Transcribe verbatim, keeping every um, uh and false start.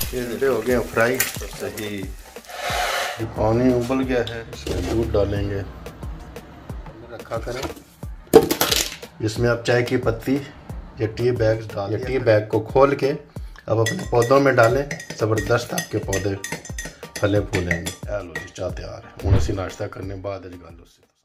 ये हो गए फ्राई सही। पानी उबल गया है, इसमें दूध डालेंगे, रखा करें। इसमें आप चाय की पत्ती या टी बैग डालें। टी बैग को खोल के अब अपने पौधों में डालें। ज़बरदस्त आपके पौधे फले फूलेंगे। लो जी चाह तैयार है। हूँ असी नाश्ता करने बाद गल।